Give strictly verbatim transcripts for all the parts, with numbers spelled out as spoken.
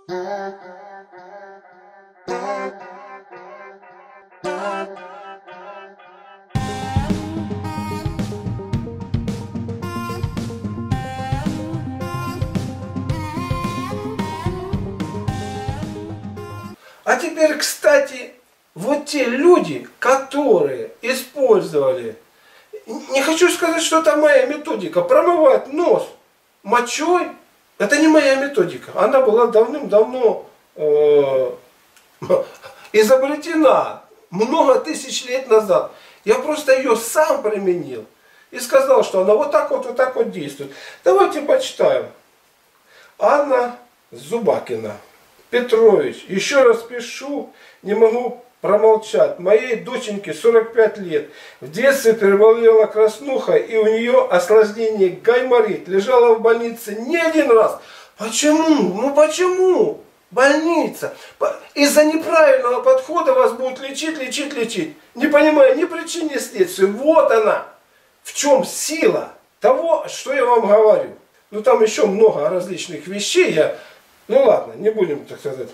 А теперь, кстати, вот те люди, которые использовали, не хочу сказать, что это моя методика, промывать нос мочой, это не моя методика. Она была давным-давно э, изобретена, много тысяч лет назад. Я просто ее сам применил и сказал, что она вот так вот, вот так вот действует. Давайте почитаем. Анна Зубакина. Петрович, еще раз пишу, не могу промолчать. Моей доченьке сорок пять лет. В детстве переболела краснуха, и у нее осложнение гайморит. Лежала в больнице не один раз. Почему? Ну почему? Больница. Из-за неправильного подхода вас будут лечить, лечить, лечить. Не понимая ни причин, ни следствия. Вот она. В чем сила того, что я вам говорю. Ну там еще много различных вещей. Я... Ну ладно, не будем так сказать.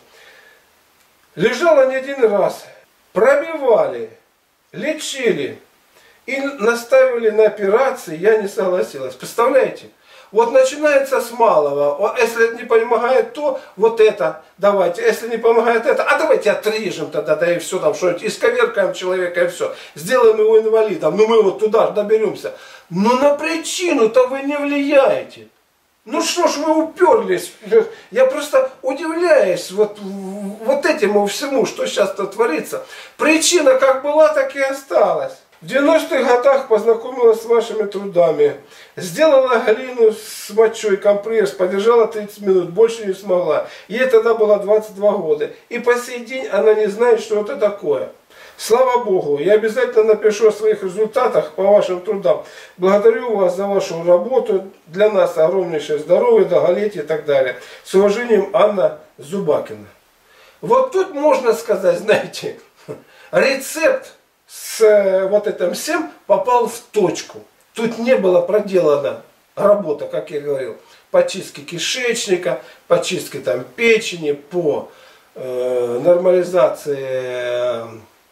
Лежала не один раз. Пробивали, лечили и наставили на операции, я не согласилась. Представляете? Вот начинается с малого. Если не помогает то, вот это давайте. Если не помогает это, а давайте отрежем тогда, да и все там что-нибудь. Исковеркаем человека и все. Сделаем его инвалидом. Ну мы вот туда доберемся. Но на причину-то вы не влияете. Ну что ж вы уперлись? Я просто удивляюсь вот, вот этому всему, что сейчас-то творится. Причина как была, так и осталась. В девяностых годах познакомилась с вашими трудами. Сделала глину с мочой, компресс, подержала тридцать минут, больше не смогла. Ей тогда было двадцать два года. И по сей день она не знает, что это такое. Слава Богу, я обязательно напишу о своих результатах по вашим трудам. Благодарю вас за вашу работу. Для нас огромнейшее здоровье, долголетие и так далее. С уважением, Анна Зубакина. Вот тут можно сказать, знаете, рецепт с вот этим всем попал в точку. Тут не было проделана работа, как я говорил, по чистке кишечника, по чистке там печени, по э, нормализации э,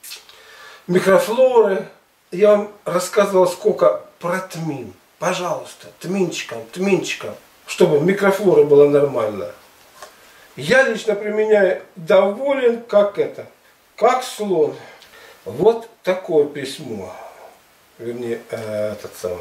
микрофлоры. Я вам рассказывал сколько про тмин. Пожалуйста, тминчиком, тминчиком, чтобы микрофлора была нормальная. Я лично применяю, доволен, как это, как слон. Вот такое письмо. Вернее, э, этот самый.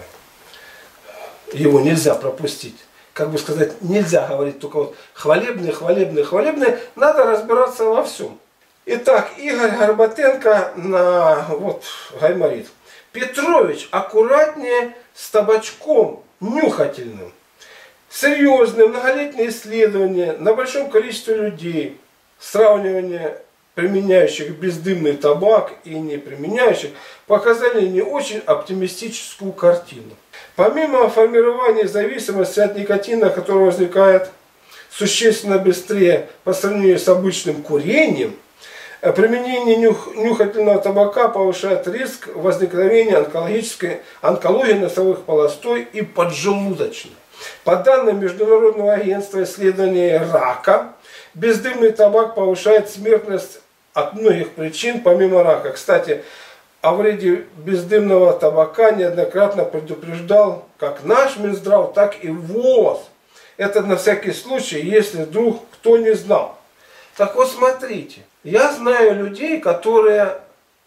Его нельзя пропустить. Как бы сказать, нельзя говорить только вот хвалебные, хвалебные, хвалебные. Надо разбираться во всем. Итак, Игорь Горбатенко на вот гайморит. Петрович, аккуратнее с табачком нюхательным. Серьезные многолетние исследования на большом количестве людей. Сравнивание применяющих бездымный табак и не применяющих показали не очень оптимистическую картину. Помимо формирования зависимости от никотина, которая возникает существенно быстрее по сравнению с обычным курением, применение нюх, нюхательного табака повышает риск возникновения онкологической онкологии носовых полостой и поджелудочной. По данным Международного агентства исследования рака, бездымный табак повышает смертность от многих причин, помимо рака. Кстати, о вреде бездымного табака неоднократно предупреждал как наш Минздрав, так и ВОЗ. Это на всякий случай, если вдруг кто не знал. Так вот смотрите, я знаю людей, которые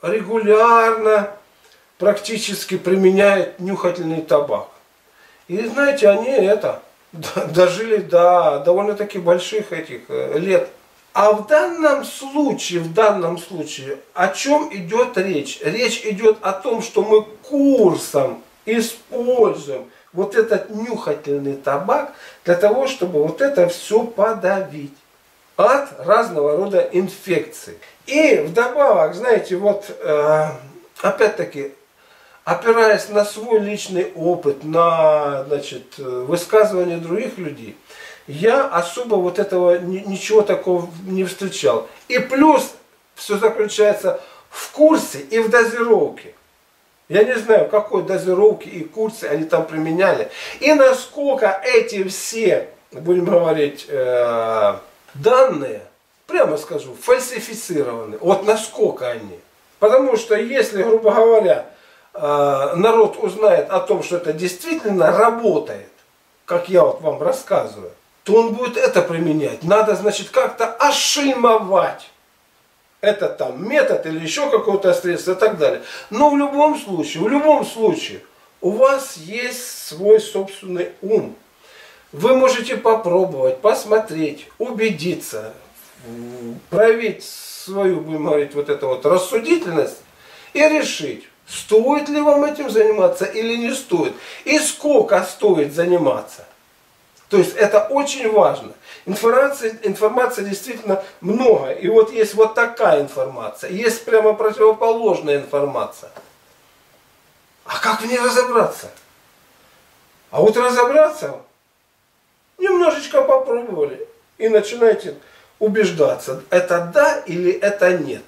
регулярно практически применяют нюхательный табак. И знаете, они это дожили до довольно-таки больших этих лет. А в данном случае, в данном случае, о чем идет речь? Речь идет о том, что мы курсом используем вот этот нюхательный табак для того, чтобы вот это все подавить от разного рода инфекций. И вдобавок, знаете, вот э, опять-таки, опираясь на свой личный опыт, на, значит, высказывания других людей, я особо вот этого ничего такого не встречал. И плюс все заключается в курсе и в дозировке. Я не знаю, какой дозировки и курсы они там применяли. И насколько эти все, будем говорить, э, Данные, прямо скажу, фальсифицированы. Вот насколько они. Потому что если, грубо говоря, народ узнает о том, что это действительно работает, как я вот вам рассказываю, то он будет это применять. Надо, значит, как-то ошельмовать этот там метод или еще какое-то средство и так далее. Но в любом случае, в любом случае, у вас есть свой собственный ум. Вы можете попробовать, посмотреть, убедиться, проявить свою, будем говорить, вот эту вот рассудительность и решить, стоит ли вам этим заниматься или не стоит. И сколько стоит заниматься. То есть это очень важно. Информации, информации действительно много. И вот есть вот такая информация. Есть прямо противоположная информация. А как в ней разобраться? А вот разобраться, немножечко попробовали. И начинаете убеждаться, это да или это нет.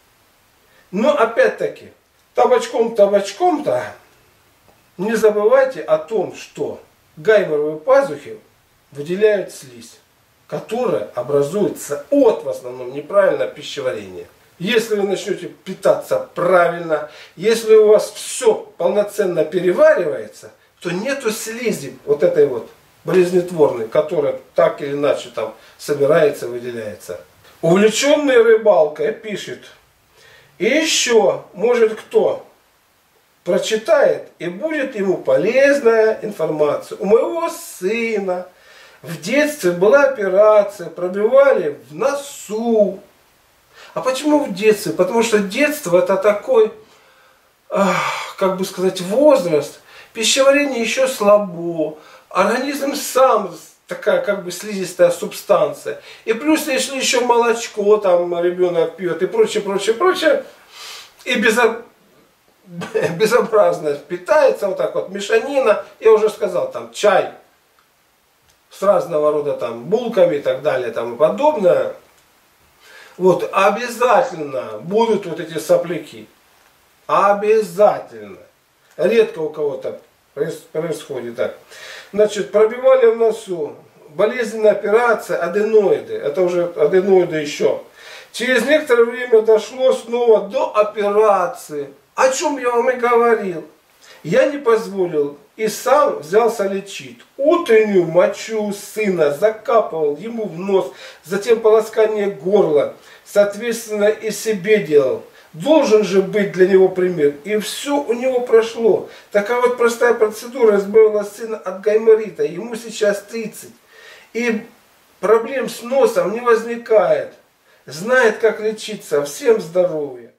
Но опять-таки, табачком-табачком-то не забывайте о том, что гайморовые пазухи выделяют слизь, которая образуется от, в основном, неправильного пищеварения. Если вы начнете питаться правильно, если у вас все полноценно переваривается, то нету слизи вот этой вот болезнетворной, которая так или иначе там собирается, выделяется. Увлеченный рыбалкой пишет: и еще, может, кто прочитает и будет ему полезная информация. У моего сына в детстве была операция, пробивали в носу. А почему в детстве? Потому что детство это такой, как бы сказать, возраст. Пищеварение еще слабо. Организм сам такая как бы слизистая субстанция. И плюс, если еще молочко там ребенок пьет и прочее, прочее, прочее. И безо... безобразно питается вот так вот, мешанина. Я уже сказал, там чай с разного рода там булками и так далее, там и подобное. Вот, обязательно будут вот эти сопляки. Обязательно. Редко у кого-то происходит так. Значит, пробивали в носу. Болезненная операция, аденоиды. Это уже аденоиды еще. Через некоторое время дошло снова до операции. О чем я вам и говорил. Я не позволил и сам взялся лечить. Утреннюю мочу сына закапывал ему в нос, затем полоскание горла. Соответственно, и себе делал. Должен же быть для него пример. И все у него прошло. Такая вот простая процедура избавила сына от гайморита. Ему сейчас тридцать. И проблем с носом не возникает. Знает, как лечиться. Всем здоровья.